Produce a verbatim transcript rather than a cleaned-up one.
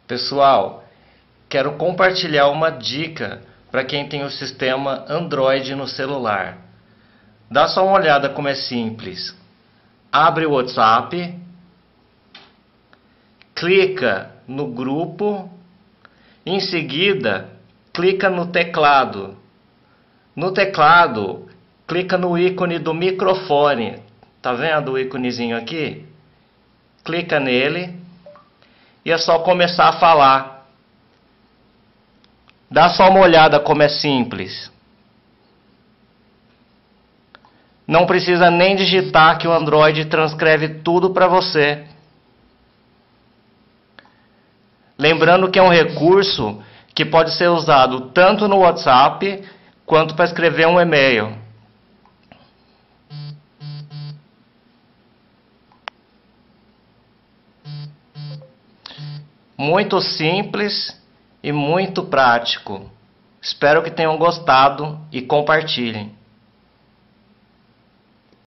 Pessoal, quero compartilhar uma dica para quem tem o sistema Android no celular. Dá só uma olhada como é simples. Abre o WhatsApp, clica no grupo, em seguida clica no teclado. No teclado, clica no ícone do microfone. Tá vendo o íconezinho aqui? Clica nele e é só começar a falar. Dá só uma olhada como é simples. Não precisa nem digitar que o Android transcreve tudo para você. Lembrando que é um recurso que pode ser usado tanto no WhatsApp quanto para escrever um e-mail. Muito simples e muito prático. Espero que tenham gostado e compartilhem.